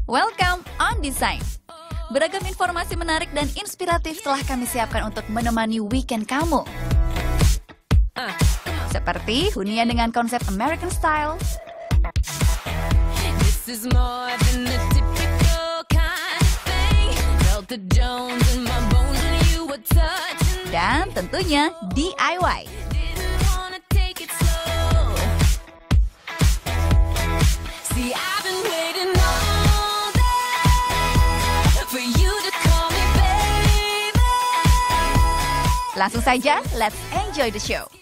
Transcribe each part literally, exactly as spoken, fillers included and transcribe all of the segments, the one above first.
Welcome on Design. Beragam informasi menarik dan inspiratif telah kami siapkan untuk menemani weekend kamu. Seperti hunian dengan konsep American Style, dan tentunya D I Y. Langsung saja, let's enjoy the show.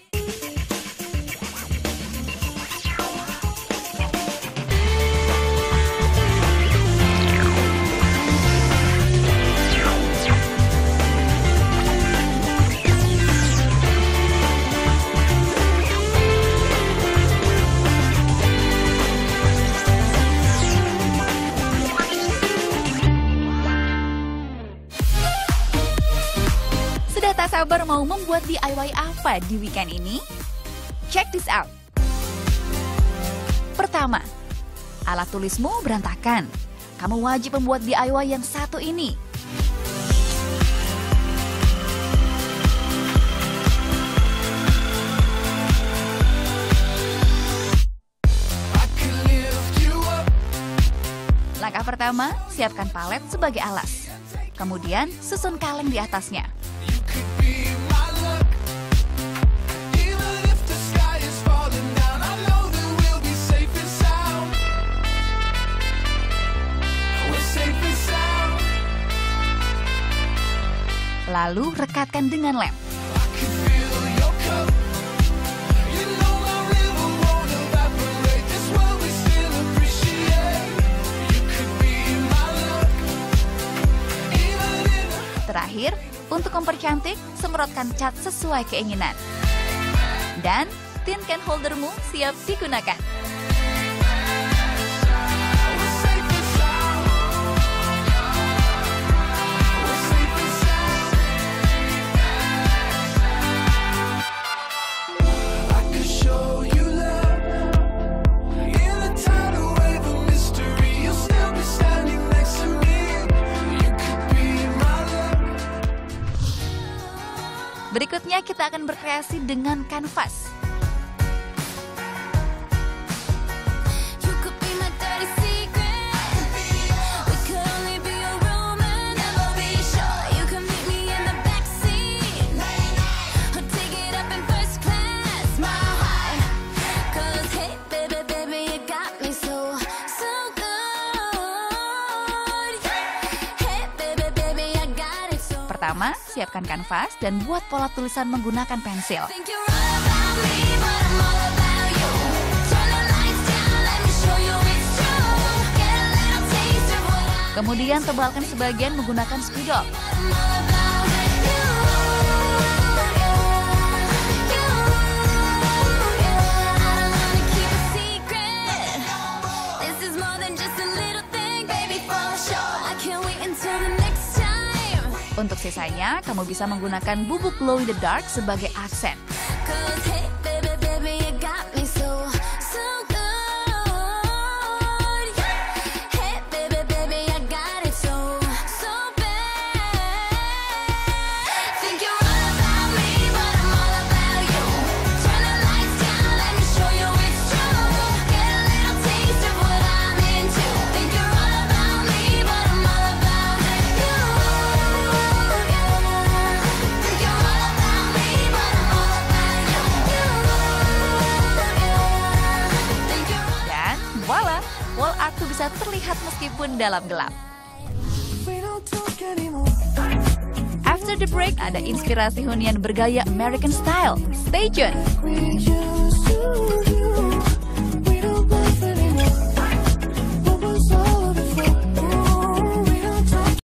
Sudah tak sabar mau membuat D I Y apa di weekend ini? Check this out. Pertama, alat tulismu berantakan. Kamu wajib membuat D I Y yang satu ini. Langkah pertama, siapkan palet sebagai alas. Kemudian susun kaleng di atasnya. Lalu rekatkan dengan lem. Terakhir, untuk mempercantik, semprotkan cat sesuai keinginan. Dan tin can holdermu siap digunakan. Berikutnya kita akan berkreasi dengan kanvas. Pertama, siapkan kanvas dan buat pola tulisan menggunakan pensil. Kemudian tebalkan sebagian menggunakan spidol. Untuk sisanya, kamu bisa menggunakan bubuk glow in the dark sebagai aksen. Wall artku bisa terlihat meskipun dalam gelap. After the break, ada inspirasi hunian bergaya American Style. Stay tuned!